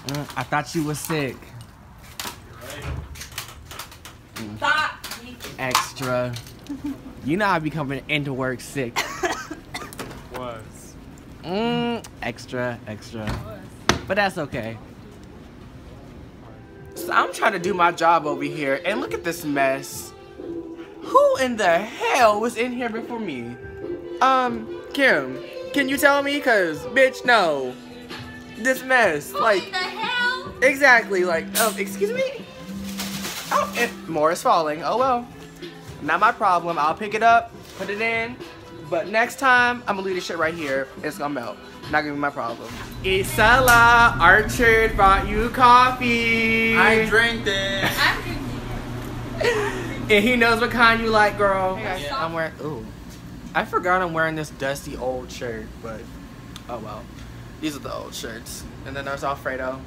I thought you were sick. Stop. Extra. You know I be coming into work sick. Was. Extra. But that's okay. So I'm trying to do my job over here, and look at this mess. Who in the hell was in here before me? Kim, can you tell me? Cause bitch, no. This mess, like. What the hell? Exactly, like, excuse me? Oh, more is falling. Oh well. Not my problem. I'll pick it up, put it in. But next time, I'm gonna leave this shit right here. It's gonna melt. Not gonna be my problem. Isela, Archer brought you coffee. I drank it. I'm drinking. And he knows what kind you like, girl. Hey guys, I'm wearing, ooh. I forgot I'm wearing this dusty old shirt, but oh well. These are the old shirts. And then there's Alfredo.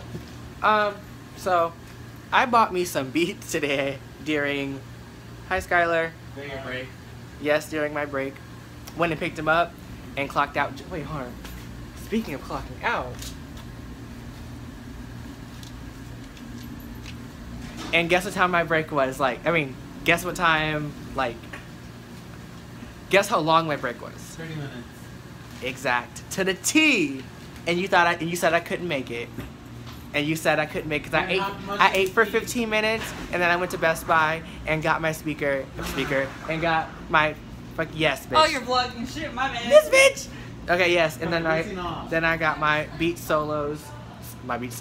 So I bought me some Beats today during, hi Skylar. During your break. Yes, during my break. Went and picked him up and clocked out. Wait, hold on. Speaking of clocking out. And guess what time my break was? Like, I mean, guess what time, like, guess how long my break was? 30 minutes. Exact. To the T. And you said I couldn't make it. And you said I couldn't make it because I ate for 15 minutes and then I went to Best Buy and got my speaker and got my yes bitch. Oh, you're vlogging shit, my man. This bitch. Okay, yes, and then I got my Beat Solos, my Beat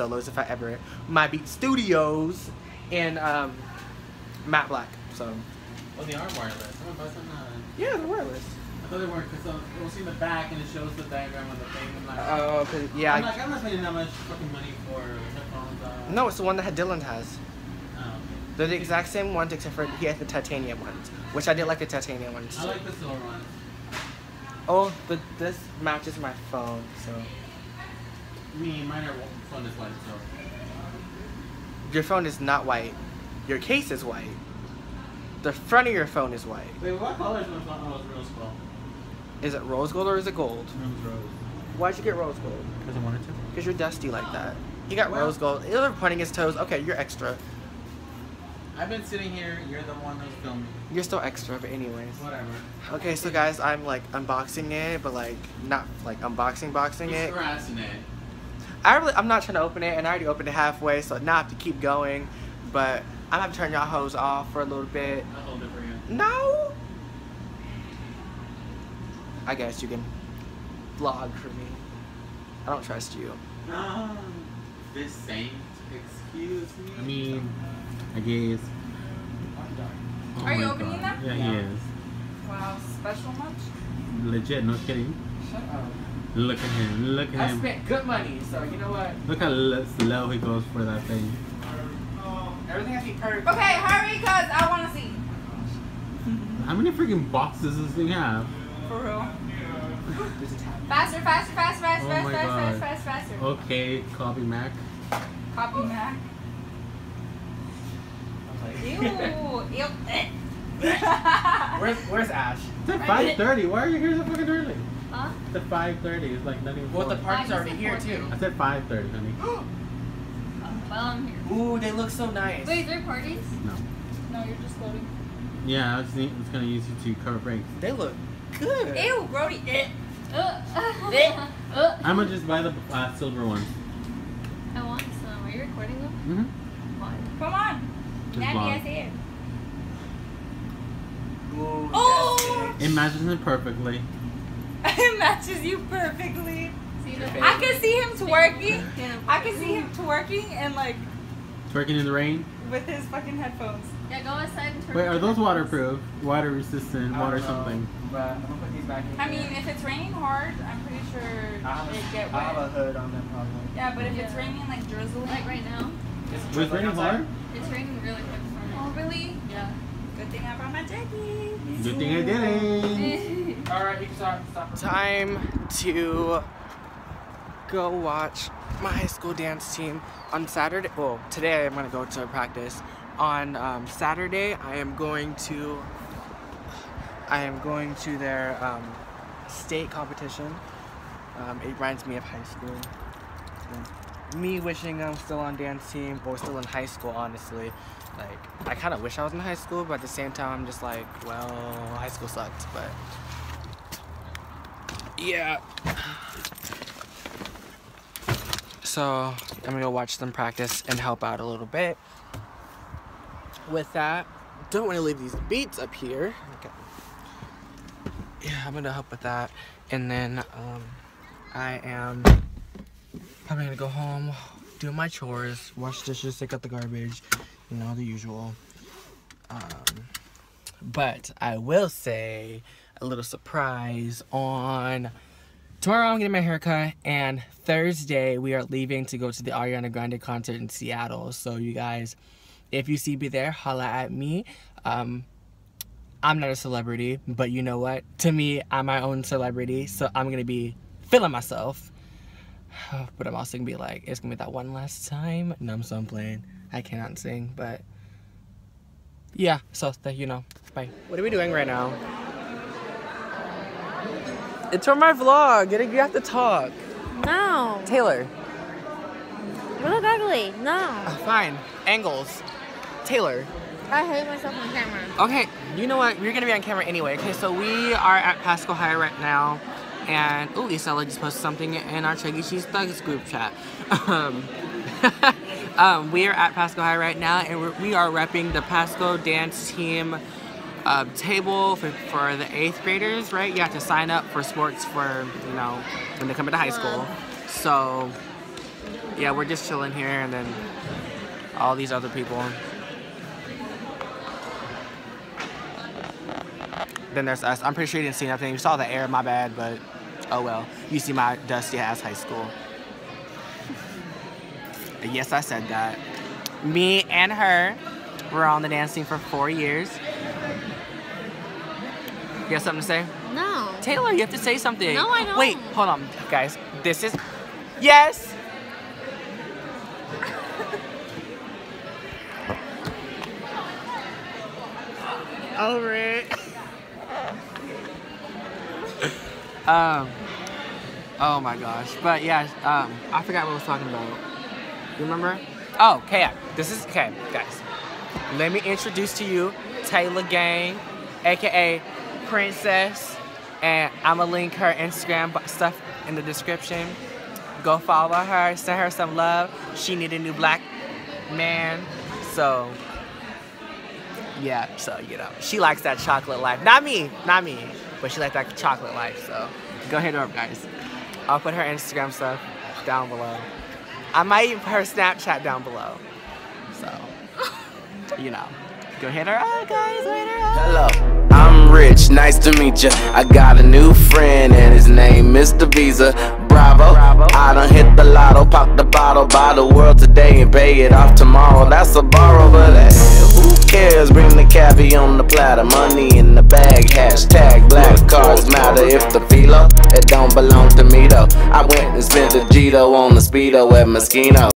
Studios in matte black. So. Oh, they are wireless. Someone buy some. Yeah, they're wireless. I thought they weren't because we'll see the back and it shows the diagram of the thing. I'm like, Oh, yeah. I'm not spending that much fucking money for headphones. No, it's the one that Dylan has. Oh, okay. They're the exact same ones except for he has the titanium ones, which I did like the titanium ones. I like the silver one. Oh, but this matches my phone, so. Mine are phone is white, so. Your phone is not white. Your case is white. The front of your phone is white. Wait, what color is my phone? Oh, it's rose gold. Is it rose gold or is it gold? Rose. Why'd you get rose gold? Because I wanted to. Because you're dusty like that. He got rose gold. He's pointing his toes. Okay, you're extra. I've been sitting here. You're the one who's filming. You're still extra, but anyways. Whatever. Okay, so guys, I'm like unboxing it, but like not like boxing You're it. harassing it. I'm not trying to open it, and I already opened it halfway, so now I have to keep going. But I'm gonna have to turn y'all hoes off for a little bit. I'll hold it for you. No. I guess you can vlog for me. I don't trust you. This saint, excuse me. I mean, I guess. Oh Are you my opening God. them? Yeah, he is. Wow, special much? Legit, no kidding. Shut up. Look at him, look at I him. spent good money, so you know what? Look how slow he goes for that thing. Everything has to be perfect. Okay, hurry, cause I want to see. How many freaking boxes does this thing have? For real. There's a tab. Faster, faster, faster, faster, Oh faster, my faster, God. faster, faster. Okay, copy Mac. Copy Mac. Ew. Where's Ash? It's at 5:30. Why are you here so fucking early? Huh? It's at 5:30. It's like not even. Well, the 4. party's already here too. I said 5:30, honey. Well, I'm here. Ooh, they look so nice. Wait, there are parties? No. No, you're just floating. Yeah, it's gonna use you to cover breaks. They look good. Ew, Brody. I'm gonna just buy the silver ones. I want some. Are you recording them? Mm-hmm. Why? Come on. Just Daddy, vlog. I see it. Ooh, Oh! It matches it perfectly. It matches you perfectly. See the I can see him twerking. I can see him twerking and like Twerking in the rain. with his fucking headphones. Yeah, go outside and twerk. Wait, are those waterproof? Water resistant? I Water don't know, something? But I'm gonna put these back in. I mean, if it's raining hard, I'm pretty sure it'd get I have a wet. hood on them probably. Yeah, but if it's raining like drizzling. Like right now. It's Was it raining hard? It's raining really quick for me. Oh, really? Yeah. Good thing I brought my jacket. Good thing I did it. Alright, you can stop. Time to go watch my high school dance team on Saturday. Well, today I'm gonna go to practice. On Saturday, I am going to their state competition. It reminds me of high school. So, me wishing I'm still on dance team or still in high school, honestly. Like, I kind of wish I was in high school, but at the same time, I'm just like, well, high school sucked, but yeah. So, I'm gonna go watch them practice and help out a little bit with that. Don't want to leave these beats up here. Okay. Yeah, I'm gonna help with that. And then, I am probably gonna go home, do my chores, wash dishes, take out the garbage, you know, the usual. But I will say a little surprise on tomorrow. I'm getting my haircut, and Thursday we are leaving to go to the Ariana Grande concert in Seattle. So you guys, if you see me there, holla at me. I'm not a celebrity, but you know what? To me, I'm my own celebrity, so I'm gonna be feeling myself. But I'm also gonna be like, it's gonna be that one last time. No, I'm playing. I cannot sing, but yeah, so that you know. Bye. What are we doing right now? It's for my vlog. You have to talk. No. Taylor. You look ugly. No. Fine. Angles. Taylor. I hate myself on camera. Okay, you know what? We're gonna be on camera anyway. Okay, so we are at Pasco High right now. And, ooh, Isella just posted something in our Chuck E. Cheese Thugs group chat. We are at Pasco High right now, and we are repping the Pasco dance team table for the 8th graders, right? You have to sign up for sports for, you know, when they come into high school. So, yeah, we're just chilling here, and then all these other people. Then there's us. I'm pretty sure you didn't see nothing. You saw the air, my bad, but oh well. You see my dusty ass high school. Yes, I said that. Me and her were on the dance team for 4 years. You got something to say? No. Taylor, you have to say something. No, I don't. Wait, hold on, guys. This is... Yes! Over it. Oh my gosh. But yeah, I forgot what I was talking about. You remember? Oh, okay. This is, okay, guys. Let me introduce to you Taylor Gang, aka Princess. And I'm gonna link her Instagram stuff in the description. Go follow her, send her some love. She need a new black man. So, yeah, so, you know, she likes that chocolate life. Not me, but she likes that chocolate life, so go hit her up, guys. I'll put her Instagram stuff down below. I might even put her Snapchat down below. So, you know, go hit her up, guys, hit her up. Hello, I'm Rich, nice to meet ya. I got a new friend and his name Mr. Visa. Bravo, I done hit the lotto, pop the bottle, buy the world today and pay it off tomorrow. That's a borrow, but who cares? Bring the caviar on the platter, money in the bag, hashtag black cards matter. If the filo, it don't belong to me though. I went and spent a Gito on the Speedo at Moschino.